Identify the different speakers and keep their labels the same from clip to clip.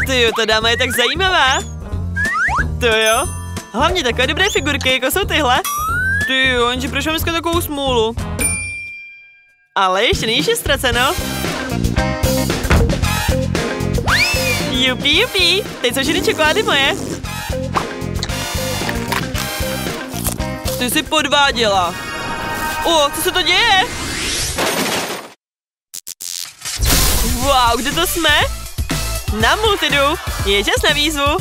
Speaker 1: Tyjo, ta dáma je tak zajímavá. To jo. Hlavně takové dobré figurky, jako jsou tyhle. Tyjo, jenže proč mám dneska takovou smůlu? Ale ještě není vše ztraceno. Jupi, jupi. Teď jsou všechny čokolády moje. Ty jsi podváděla. O, co se to děje? Wow, kde to jsme? Na Multidu. Je čas na výzvu.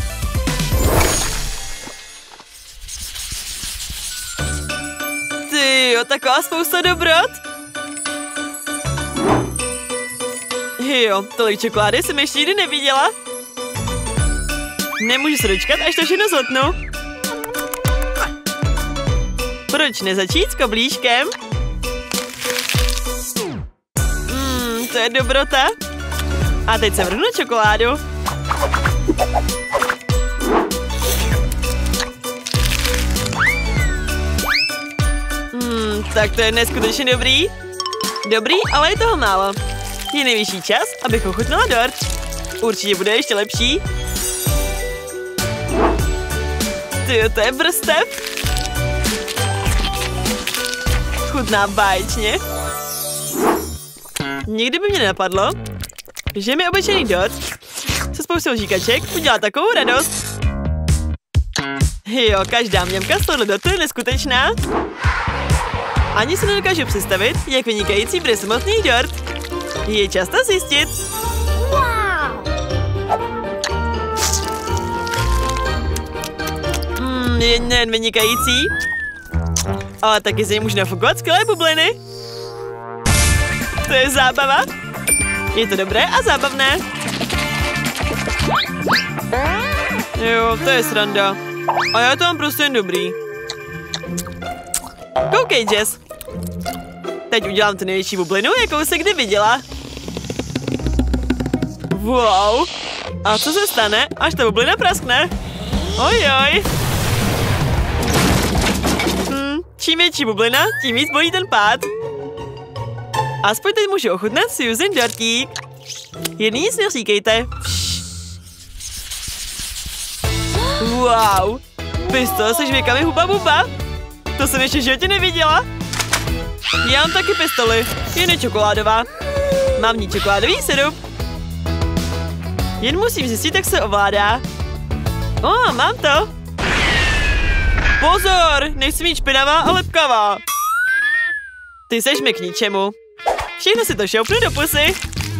Speaker 1: Tyjo, taková spousta dobrot. Jo, tolik čokolády jsem ještě nikdy neviděla. Nemůžu se dočkat, až to všechno zhotnu. Proč nezačít s koblížkem? To je dobrota. A teď se vrhnu čokoládu. Tak to je neskutečně dobrý. Dobrý, ale je toho málo. Je nejvyšší čas, abych ochutnala dort. Určitě bude ještě lepší. Tyjo, to je vrstev. Chutná báječně. Nikdy by mě nenapadlo, že mi obyčejný dort se spoustou žíkaček udělá takovou radost. Jo, každá mňamka z tohohle dortu je neskutečná. Ani se nedokážu představit, jak vynikající bude samotný dort. Je čas to zjistit. Je nejen vynikající, ale taky z něj můžu nafukovat skvělé bubliny. To je zábava. Je to dobré a zábavné. Jo, to je sranda. A já to mám prostě jen dobrý. Koukej, Jess. Teď udělám tu největší bublinu, jakou se kdy viděla. Wow. A co se stane, až ta bublina praskne? Ojoj. Čím větší bublina, tím víc bolí ten pád. Aspoň teď můžu ochutnat Susan dortík. Jen nic neříkejte. Wow. Pistole se žvěkami huba buba. To jsem ještě v životě neviděla. Já mám taky pistoli, jen je čokoládová. Mám v ní čokoládový sirup. Jen musím zjistit, jak se ovládá. Mám to. Pozor, nechci mít špinavá a lepkavá. Ty seš mi k ničemu. Všechno si to šoupnu do pusy.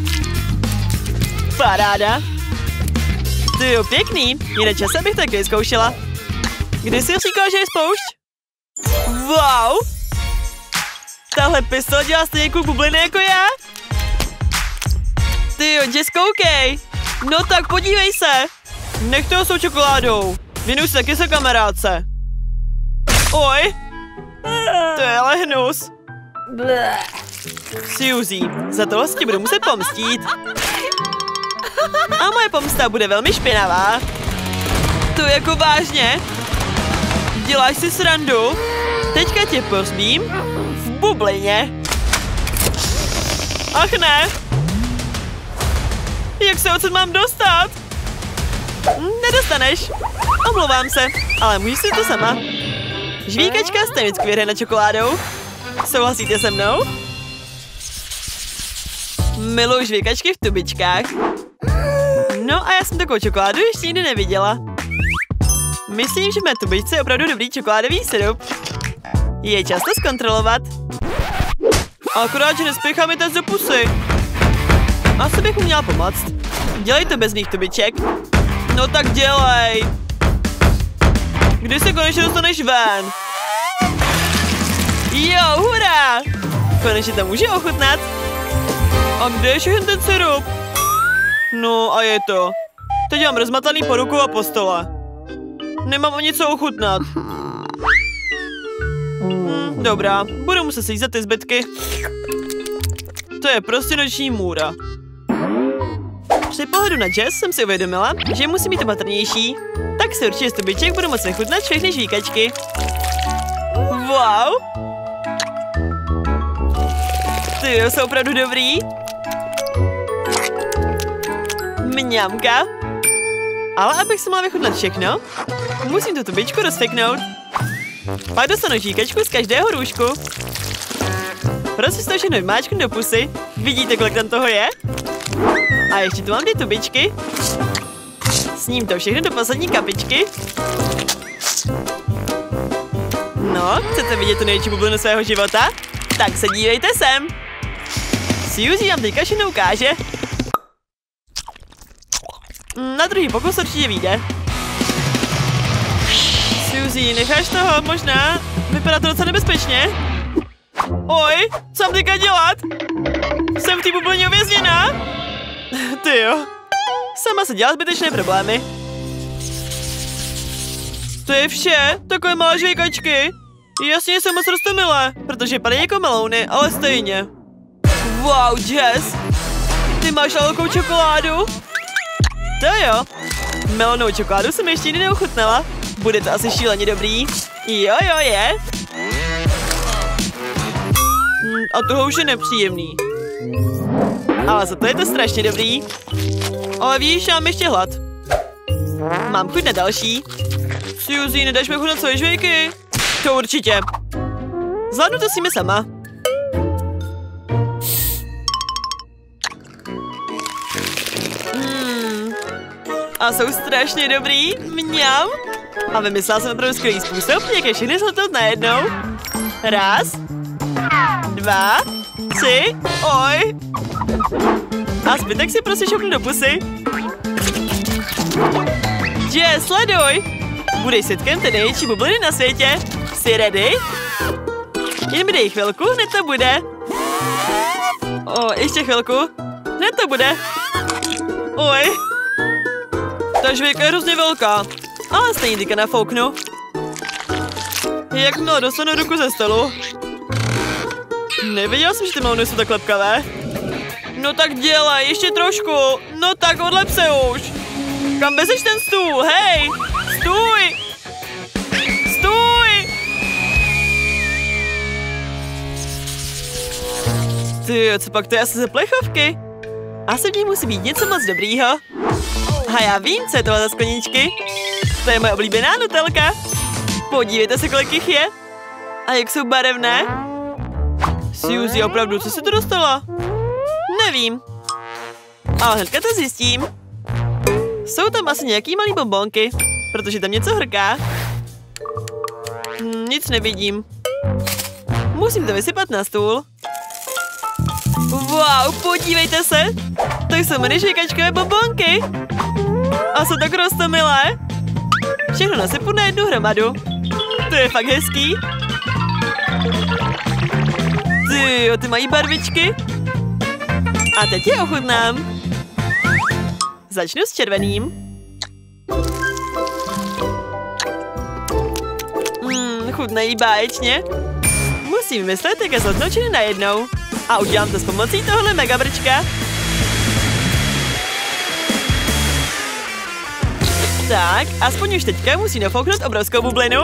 Speaker 1: Paráda. Ty jo, pěkný. Je na čase, abych taky zkoušela. Kdy jsi říkala, že je spoušť? Wow. Tahle pistole dělá stejně cool bubliny jako já. Ty jo, Jess, koukej. No tak podívej se. Nech toho s tou čokoládou. Věnuj se taky se kamarádce. Oj. To je ale hnus. Suzy, za tohle si budu muset pomstít. A moje pomsta bude velmi špinavá. To jako vážně? Děláš si srandu? Teďka tě pozbím v bublině. Ach ne. Jak se odsud mám dostat? Nedostaneš. Omlouvám se, ale můžeš si to sama. Žvíkačka stejně skvěle na čokoládou. Souhlasíte se mnou? Miluji žvíkačky v tubičkách. No a já jsem takovou čokoládu ještě nikdy neviděla. Myslím, že v mé tubičce je opravdu dobrý čokoládový sirup. Je čas to zkontrolovat. Akorát, že nespěchám mi ten do pusy. Asi bych mu měla pomoct. Dělej to bez mých tubiček. No tak dělej. Kdy se konečně dostaneš ven? Jo, hurá! Konečně to můžu ochutnat. A kde je všechny ten sirup? No a je to. Teď mám rozmataný po ruku a po stole. Nemám o něco ochutnat. Dobrá, budu muset slízat ty zbytky. To je prostě noční můra. Při pohledu na Jess jsem si uvědomila, že musím být opatrnější. Tak si určitě z tubiček budu moct vychutnat všechny žvíkačky. Wow! Ty jsou opravdu dobrý. Mňamka. Ale abych si mohla vychutnat všechno, musím tu tubičku rozseknout. Pak dostanu žvíkačku z každého růžku. Prostě si to všechno vymáčknu do pusy. Vidíte, kolik tam toho je? A ještě tu mám 2 tubičky. Sním to všechno do poslední kapičky. No, chcete vidět tu největší bublinu svého života? Tak se dívejte sem. Suzy vám teďka všechno ukáže. Na druhý pokus určitě vyjde. Suzy, necháš toho možná? Vypadá to docela nebezpečně. Oj, co mám teďka dělat? Jsem v té bublině uvězněná? Ty jo. Sama se dělá zbytečné problémy. To je vše? Takové malé žvejkačky. Jasně, jsem moc roztomilé, protože padají jako melouny, ale stejně. Wow, Jess. Ty máš velkou čokoládu? To jo. Melonovou čokoládu jsem ještě nikdy neuchutnala. Bude to asi šíleně dobrý. Jo, je. A tohle už je nepříjemný. Ale za to je to strašně dobrý. Ale víš, já mám ještě hlad. Mám chuť na další. Suzy, nedáš mi chuť na celé žvejky? To určitě. Zvládnu to s nimi sama. A jsou strašně dobrý. Mňam. A vymyslela jsem opravdu skvělý způsob, jak je všechny zhltnout najednou. 1, 2, 3, oj. A zbytek si prostě šoupnu do pusy. Jess, sleduj. Budeš svědkem té největší bubliny na světě. Jsi ready? Jen mi dej chvilku, hned to bude. Ještě chvilku. Hned to bude. Oj. Ta žvejka je hrozně velká. Ale stejně teďka nafouknu. Jakmile dostanu ruku ze stolu. Nevěděl jsem, že ty melouny jsou tak lepkavé. No tak dělej, ještě trošku. No tak odlep se už. Kam vezeš ten stůl, hej. Stůj. Stůj. Ty, co pak to je asi ze plechovky? Asi v ní musí být něco moc dobrýho. A já vím, co je tohle za skleničky. To je moje oblíbená nutelka. Podívejte se, kolik jich je. A jak jsou barevné. Suzy, opravdu, co se to dostala? Nevím. Ale hnedka to zjistím. Jsou tam asi nějaký malý bonbonky, protože tam něco hrká. Nic nevidím. Musím to vysypat na stůl. Wow, podívejte se. To jsou mini žvejkačkové bonbonky. A jsou tak roztomilé. Všechno nasypu na jednu hromadu. To je fakt hezký. Tyjo, ty mají barvičky. A teď je ochutnám. Začnu s červeným. Chutnají báječně. Musím vymyslet, jak je zhodnočený najednou. A udělám to s pomocí tohle megabrčka. Tak, aspoň už teďka musím nafouknout obrovskou bublinu.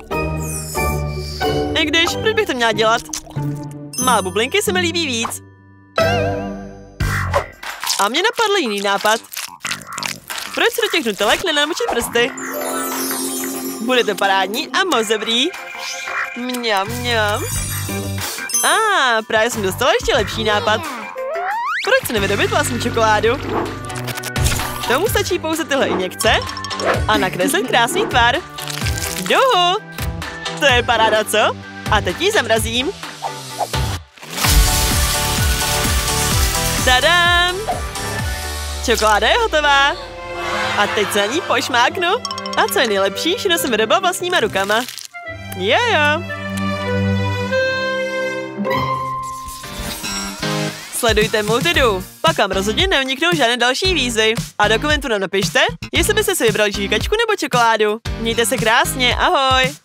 Speaker 1: I když, proč bych to měla dělat? Malé bublinky se mi líbí víc. A mě napadl jiný nápad. Proč si do těch nutelek nenamočit prsty? Bude to parádní a moc dobrý. Mňam, mňam. Právě jsem dostala ještě lepší nápad. Proč si nevydobit vlastní čokoládu? Tomu stačí pouze tyhle injekce a nakreslit krásný tvar. Juhu! To je paráda, co? A teď ji zamrazím. Tadám! Čokoláda je hotová. A teď se na ní pošmáknu. A co je nejlepší, všechno jsem vyrobila vlastníma rukama. Jo. Sledujte Multidu, pak vám rozhodně neuniknou žádné další výzvy. A do komentu nám napište, jestli byste si vybrali žvíkačku nebo čokoládu. Mějte se krásně, ahoj!